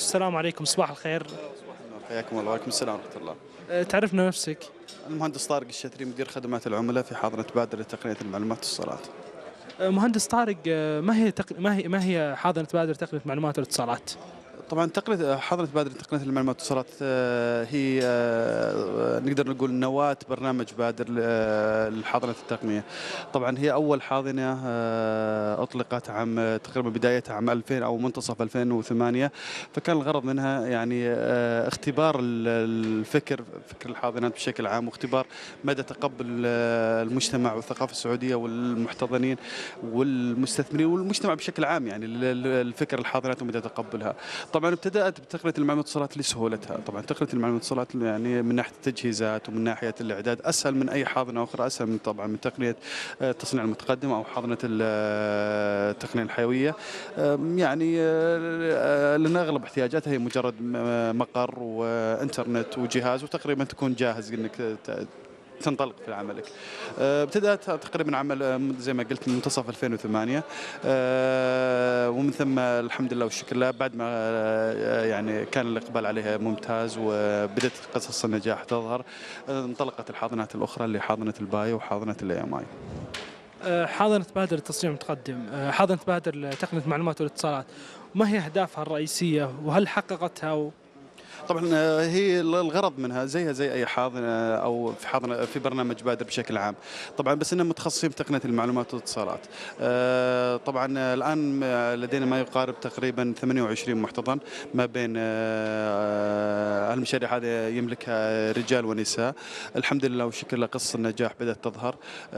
السلام عليكم، صباح الخير. حياكم الله وعليكم السلام ورحمة الله. تعرفنا نفسك؟ المهندس طارق الشتري، مدير خدمات العملاء في حاضنة بادرة لتقنية المعلومات والاتصالات. مهندس طارق، ما هي حاضنة بادرة تقنية معلومات والاتصالات؟ طبعا تقنية حاضنة بادرة تقنية المعلومات والاتصالات هي نقدر نقول نواة برنامج بادر لحاضنة التقنية. طبعا هي أول حاضنة أطلقت عام تقريبا بدايتها عام 2000 أو منتصف 2008. فكان الغرض منها يعني اختبار فكر الحاضنات بشكل عام، واختبار مدى تقبل المجتمع والثقافة السعودية والمحتضنين والمستثمرين والمجتمع بشكل عام يعني الفكر الحاضنات ومدى تقبلها. طبعا ابتدأت بتقنية المعلومات والاتصالات لسهولتها. طبعا تقنية المعلومات والاتصالات يعني من ناحية التجهيزات ومن ناحية الإعداد أسهل من أي حاضنة أخرى، أسهل من طبعا من تقنية التصنيع المتقدم أو حاضنة التقنية الحيوية. يعني لأن أغلب احتياجاتها هي مجرد مقر وإنترنت وجهاز وتقريبا تكون جاهز إنك تنطلق في عملك. ابتدأت تقريبا عمل زي ما قلت من منتصف 2008. ومن ثم الحمد لله والشكر لله بعد ما يعني كان الإقبال عليها ممتاز وبدأت قصص النجاح تظهر، انطلقت الحاضنات الأخرى اللي حاضنة البايو وحاضنة الاي ام اي. حاضنة بادرة للتصنيع المتقدم، حاضنة بادرة لتقنية المعلومات والاتصالات، ما هي أهدافها الرئيسية وهل حققتها؟ طبعا هي الغرض منها زيها زي اي حاضنه او في حاضنه في برنامج بادر بشكل عام. طبعا بس اننا متخصصين بتقنيه المعلومات والاتصالات. طبعا الان لدينا ما يقارب تقريبا 28 محتضن ما بين المشاريع هذه يملكها رجال ونساء. الحمد لله والشكر لله قصص النجاح بدات تظهر،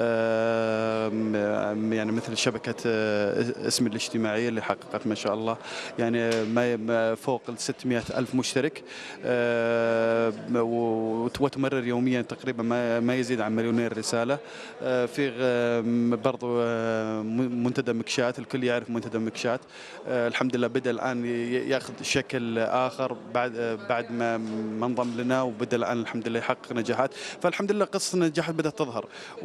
يعني مثل شبكه اسم الاجتماعيه اللي حققت ما شاء الله يعني ما فوق ال 600 ألف مشترك، وتمرر يوميا تقريبا ما يزيد عن مليونين رسالة. في برضو منتدى مكشات، الكل يعرف منتدى مكشات. الحمد لله بدأ الآن يأخذ شكل آخر بعد ما انضم لنا، وبدأ الآن الحمد لله يحقق نجاحات. فالحمد لله قصة النجاحات بدأت تظهر،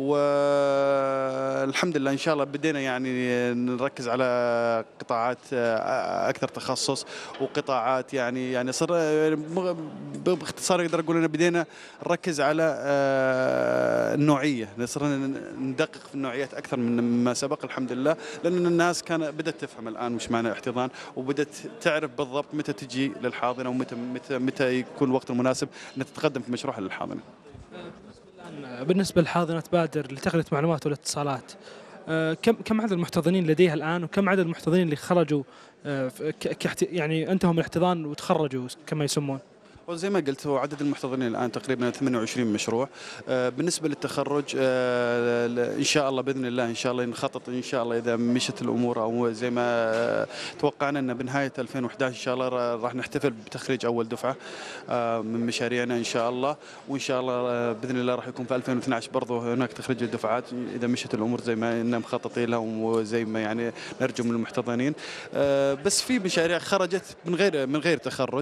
والحمد لله إن شاء الله بدينا يعني نركز على قطاعات أكثر تخصص وقطاعات يعني صار باختصار اقدر اقول ان بدينا نركز على النوعيه، صرنا ندقق في النوعيات اكثر من ما سبق الحمد لله، لان الناس بدات تفهم الان وش معنى احتضان، وبدات تعرف بالضبط متى تجي للحاضنه ومتى يكون الوقت المناسب انها تتقدم في مشروعها للحاضنه. بالنسبة لحاضنة بادر لتقنية المعلومات والاتصالات، كم عدد المحتضنين لديها الآن، وكم عدد المحتضنين اللي خرجوا يعني انتهوا من الاحتضان وتخرجوا كما يسمون؟ وزي ما قلت هو عدد المحتضنين الآن تقريبا 28 مشروع. بالنسبة للتخرج إن شاء الله بإذن الله إن شاء الله نخطط إن شاء الله إذا مشت الأمور أو زي ما توقعنا أن بنهاية 2011 إن شاء الله راح نحتفل بتخريج أول دفعة من مشاريعنا إن شاء الله. وإن شاء الله بإذن الله راح يكون في 2012 برضو هناك تخريج الدفعات إذا مشت الأمور زي ما إننا مخططين لها وزي ما يعني نرجو من المحتضنين. بس في مشاريع خرجت من غير تخرج،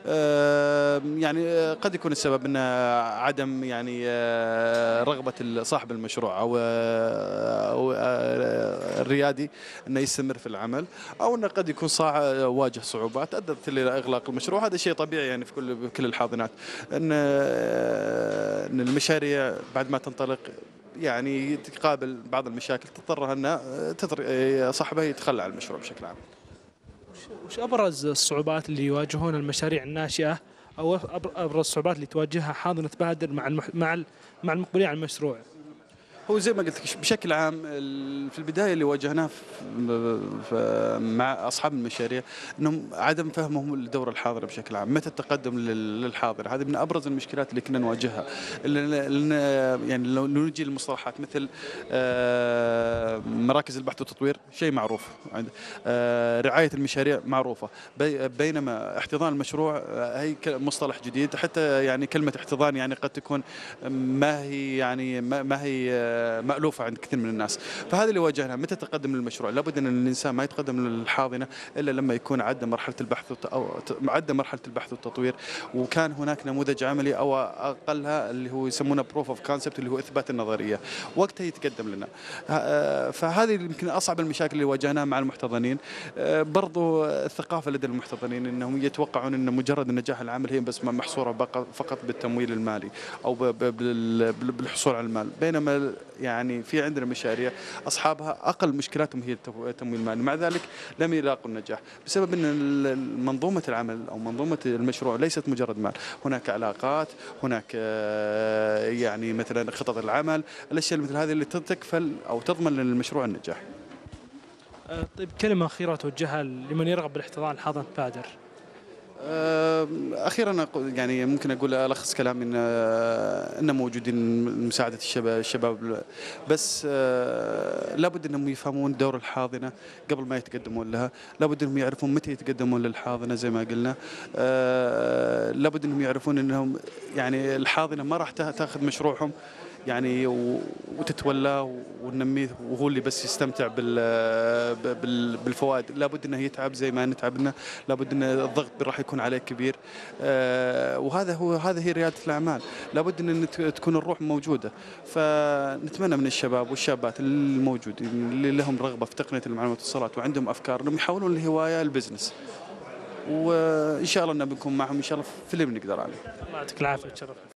يعني قد يكون السبب أن عدم يعني رغبة صاحب المشروع أو الريادي أنه يستمر في العمل، أو أنه قد يكون واجه صعوبات أدت إلى إغلاق المشروع. هذا شيء طبيعي يعني في كل الحاضنات، أن المشاريع بعد ما تنطلق يعني تقابل بعض المشاكل تضطر أن صاحبها يتخلى عن المشروع بشكل عام. وش أبرز الصعوبات اللي يواجهون المشاريع الناشئة، أو أبرز الصعوبات اللي تواجهها حاضنة بادر مع المقبلين على المشروع؟ هو زي ما قلت لك بشكل عام في البدايه اللي واجهناه مع اصحاب المشاريع انهم عدم فهمهم للدوره الحاضره بشكل عام، متى التقدم للحاضر. هذه من ابرز المشكلات اللي كنا نواجهها، لان يعني لو نجي للمصطلحات مثل مراكز البحث والتطوير شيء معروف، رعايه المشاريع معروفه، بينما احتضان المشروع هي مصطلح جديد. حتى يعني كلمه احتضان يعني قد تكون ما هي يعني ما هي مألوفة عند كثير من الناس. فهذا اللي واجهنا متى تقدم للمشروع. لابد أن الإنسان ما يتقدم للحاضنة إلا لما يكون عدى مرحلة البحث أو عدى مرحلة البحث والتطوير، وكان هناك نموذج عملي أو أقلها اللي هو يسمونه بروف اوف كونسبت، اللي هو إثبات النظرية، وقتها يتقدم لنا. فهذه يمكن أصعب المشاكل اللي واجهناها مع المحتضنين. برضو الثقافة لدى المحتضنين أنهم يتوقعون أن مجرد النجاح العمل هي بس محصورة فقط بالتمويل المالي أو بالحصول على المال، بينما يعني في عندنا مشاريع أصحابها أقل مشكلاتهم هي التمويل المالي، مع ذلك لم يلاقوا النجاح بسبب أن منظومة العمل أو منظومة المشروع ليست مجرد مال. هناك علاقات، هناك يعني مثلا خطط العمل، الأشياء مثل هذه اللي تكفل أو تضمن للمشروع النجاح. طيب كلمة أخيرة توجهها لمن يرغب بالاحتضان حاضنة بادر. أخيرا يعني ممكن أقول ألخص كلامي إن موجودين لمساعدة الشباب بس لابد أنهم يفهمون دور الحاضنة قبل ما يتقدمون لها. لابد أنهم يعرفون متى يتقدمون للحاضنة زي ما قلنا. لابد أنهم يعرفون أنهم يعني الحاضنة ما راح تأخذ مشروعهم يعني وتتولى وننميه وهو اللي بس يستمتع بالفوائد. لابد انه يتعب زي ما نتعبنا، لابد ان الضغط راح يكون عليه كبير. هذه رياده الاعمال، لابد ان تكون الروح موجوده. فنتمنى من الشباب والشابات الموجودين اللي لهم رغبه في تقنيه المعلومات والاتصالات وعندهم افكار انهم يحولون الهوايه البزنس، وان شاء الله ان بنكون معهم ان شاء الله في اللي بنقدر عليه. الله يعطيك العافيه، تشرفنا.